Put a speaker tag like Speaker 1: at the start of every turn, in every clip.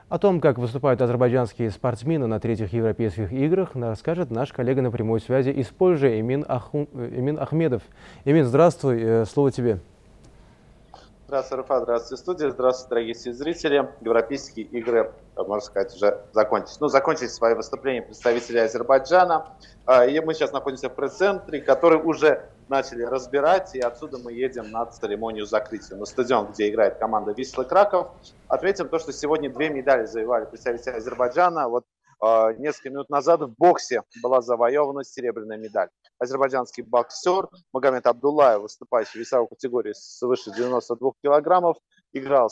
Speaker 1: О том, как выступают азербайджанские спортсмены на третьих европейских играх, расскажет наш коллега на прямой связи из Польши Эмин Ахмедов. Эмин, здравствуй, слово тебе.
Speaker 2: Здравствуйте, Рафа, здравствуйте, студия, здравствуйте, дорогие телезрители. Европейские игры, можно сказать, уже закончились. Закончились свои выступления представители Азербайджана. И мы сейчас находимся в пресс-центре, который уже начали разбирать, и отсюда мы едем на церемонию закрытия. На стадион, где играет команда Висла Краков. Отметим то, что сегодня 2 медали завоевали представители Азербайджана. Несколько минут назад в боксе была завоевана серебряная медаль. Азербайджанский боксер Магомед Абдуллаев, выступающий в весовой категории свыше 92 килограммов, играл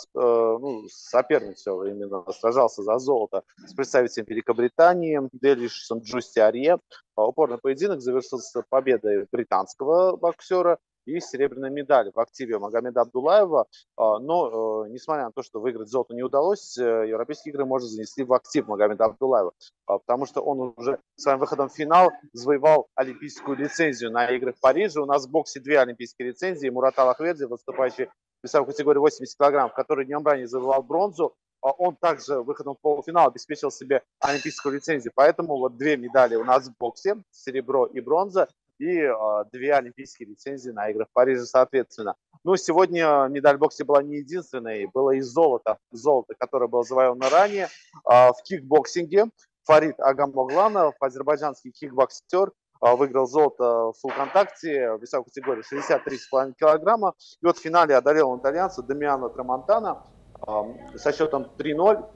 Speaker 2: соперницей, именно сражался за золото с представителем Великобритании Делишем Джусти Арье. Упорный поединок завершился победой британского боксера и серебряной медали в активе Магомеда Абдуллаева. Но, несмотря на то, что выиграть золото не удалось, европейские игры можно занести в актив Магомеда Абдуллаева, потому что он уже своим выходом в финал завоевал олимпийскую лицензию на игры в Париже. У нас в боксе 2 олимпийские лицензии. Мурат Аллахверди, выступающий в весовой категории 80 килограммов, который днем ранее завоевал бронзу, он также выходом в полуфинал обеспечил себе олимпийскую лицензию. Поэтому 2 медали у нас в боксе, серебро и бронза, и 2 олимпийские лицензии на игры в Париже, соответственно. Сегодня медаль в боксе была не единственной, было и золото, которое было завоевано ранее. В кикбоксинге Фарид Агамогланов, азербайджанский кикбоксер, выиграл золото в фулл-контакте в весовой категории 63,5 килограмма. И в финале одолел он итальянца Дамиано Трамонтана со счетом 3-0.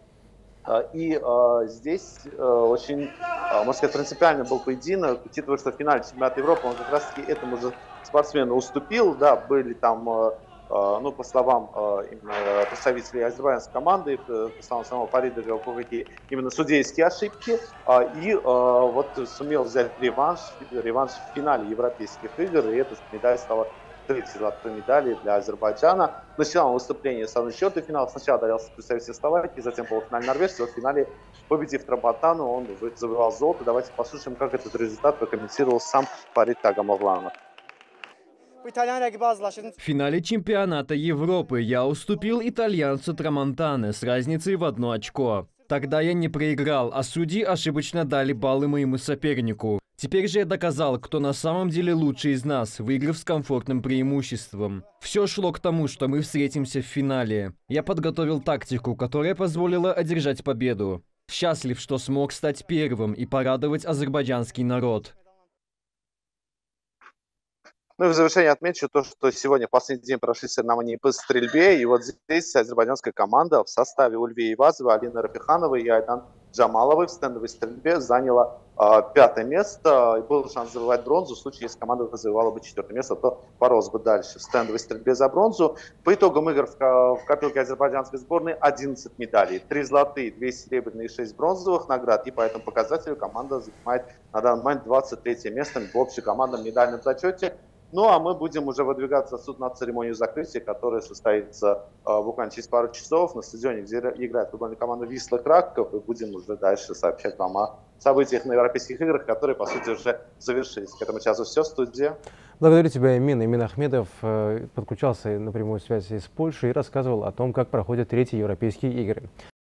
Speaker 2: И здесь очень, можно сказать, принципиально был поединок, учитывая, что в финале чемпионата Европы он как раз-таки этому же спортсмену уступил. Да, были там, по словам именно представителей азербайджанской команды, по словам самого Фарида, какие именно судейские ошибки. И сумел взять реванш в финале европейских игр, и эта медаль стала третьей золотой медали для Азербайджана. Начинал выступление с равным счетом финала. Сначала одолел представитель Словакии, затем полуфинале норвежца. В финале, победив Трамонтану, он завоевал золото. Давайте послушаем, как этот результат прокомментировал сам Фарид Агамогланов.
Speaker 3: В финале чемпионата Европы я уступил итальянцу Трамонтане с разницей в 1 очко. Тогда я не проиграл, а судьи ошибочно дали баллы моему сопернику. Теперь же я доказал, кто на самом деле лучший из нас, выиграв с комфортным преимуществом. Все шло к тому, что мы встретимся в финале. Я подготовил тактику, которая позволила одержать победу. Счастлив, что смог стать первым и порадовать азербайджанский народ.
Speaker 2: И в завершение отмечу то, что сегодня последний день прошли соревнования по стрельбе. И здесь азербайджанская команда в составе Ульвии Ивазовой, Алины Рафихановой и Айдан Джамаловой в стендовой стрельбе заняла 5-е место. И был шанс завоевать бронзу. В случае, если команда завоевала бы 4-е место, то боролась бы дальше в стендовой стрельбе за бронзу. По итогам игр в копилке азербайджанской сборной 11 медалей. 3 золотые, 2 серебряные и 6 бронзовых наград. И по этому показателю команда занимает на данный момент 23-е место в общекомандном медальном зачете. А мы будем уже выдвигаться на церемонию закрытия, которая состоится буквально через пару часов на стадионе, где играет футбольная команда Висла Краков. И будем уже дальше сообщать вам о событиях на европейских играх, которые, по сути, уже завершились. К этому часу все, студия.
Speaker 1: Благодарю тебя, Эмин. Эмин Ахмедов подключался на прямую связь из Польши и рассказывал о том, как проходят третьи европейские игры.